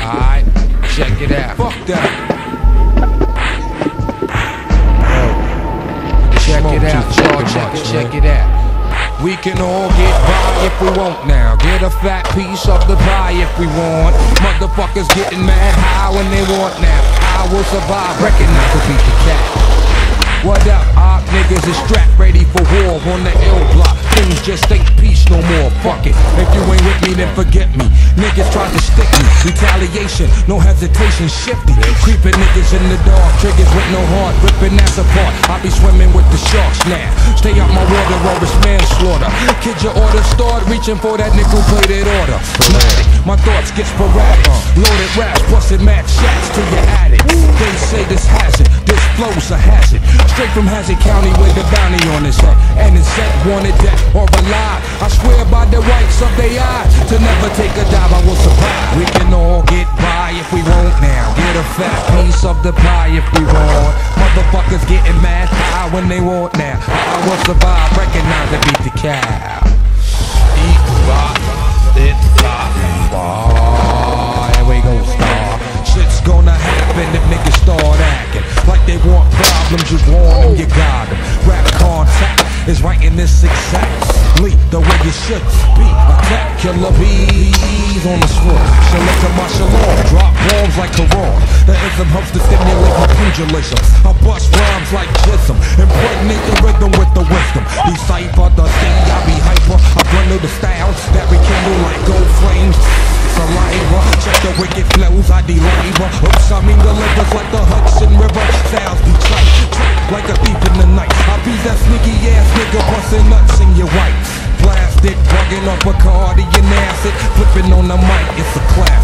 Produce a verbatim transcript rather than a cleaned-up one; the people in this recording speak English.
Alright, check it out. Fuck that. Check it out, y'all. Check it, check it out. We can all get by if we want now. Get a fat piece of the pie if we want. Motherfuckers getting mad high when they want now. I will survive, recognize to beat the cat. What up, op niggas is strapped ready for war on the ill block. Things just ain't peace no more, fuck it. If you ain't with me, then forget me. Niggas try to stick me. Retaliation, no hesitation, shifty. Creeping niggas in the dark, triggers with no heart, ripping ass apart. I be swimming with the sharks now. Stay out my water or it's manslaughter. Kid, your order start reaching for that nickel-plated order. Fanatic, my thoughts get sporadic. Loaded raps, busted mad shots to your attic. They say this hazard, this flow's a hazard. Straight from Hazard County with the bounty on his head. And it's said wanted death or alive. I swear by the whites of their eyes to never take a dive, I will survive. We can all get by if we want now. Get a fat piece of the pie if we want. Motherfuckers getting mad high when they want now. I will survive, recognize and beat the cow. Eat rock, it rock, bar. And we gon' start. Shit's gonna happen if niggas start acting like they want problems. You want them, you got them. Rap contact is right in this exactly the way you should be. Attack killer bees on the sword. Shalom to my shalom. Drop bombs like Quran. The ism helps to stimulate my pendulation. I bust rhymes like jism. Impregnate the rhythm with the wisdom. Decipher the thing, I be hyper. I bundle the styles that rekindle like gold flames. Saliva, check the wicked flows, I deliver. Oops, I mean delivers like the Hudson River. Styles be tight, like a thief in the night. I be that sneaky ass nigga busting nuts in your white. Blasted, bugging up a Bacardi and acid, flipping on the mic, it's a class.